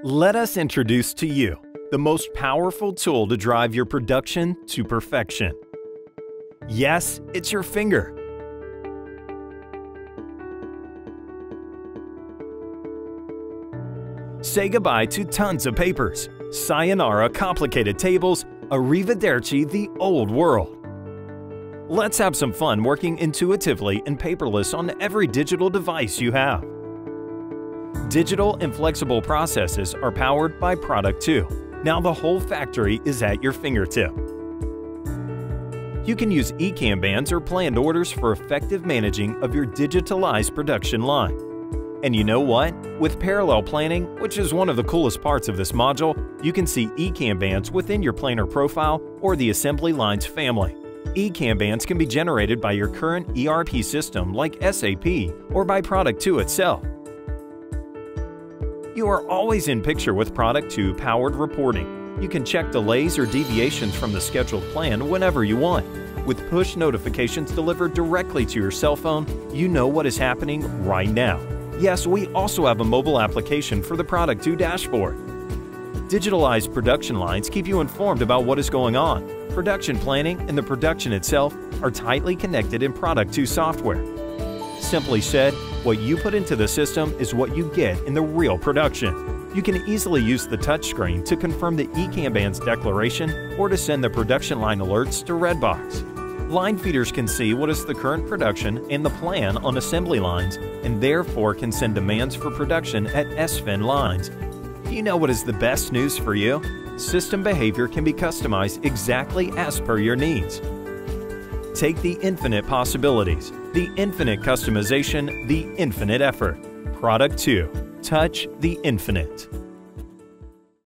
Let us introduce to you the most powerful tool to drive your production to perfection. Yes, it's your finger. Say goodbye to tons of papers. Sayonara complicated tables. Arrivederci the old world. Let's have some fun working intuitively and paperless on every digital device you have. Digital and flexible processes are powered by Product 2. Now the whole factory is at your fingertip. You can use eCanbans or planned orders for effective managing of your digitalized production line. And you know what? With parallel planning, which is one of the coolest parts of this module, you can see eCanbans within your planner profile or the assembly lines family. eCanbans can be generated by your current ERP system like SAP or by Product 2 itself. You are always in picture with Product 2 powered reporting. You can check delays or deviations from the scheduled plan whenever you want. With push notifications delivered directly to your cell phone, you know what is happening right now. Yes, we also have a mobile application for the Product 2 dashboard. Digitalized production lines keep you informed about what is going on. Production planning and the production itself are tightly connected in Product 2 software. Simply said, what you put into the system is what you get in the real production. You can easily use the touchscreen to confirm the eCanbans declaration or to send the production line alerts to Redbox. Line feeders can see what is the current production and the plan on assembly lines, and therefore can send demands for production at SFIN lines. You know what is the best news for you? System behavior can be customized exactly as per your needs. Take the infinite possibilities, the infinite customization, the infinite effort. Product 2. Touch the infinite.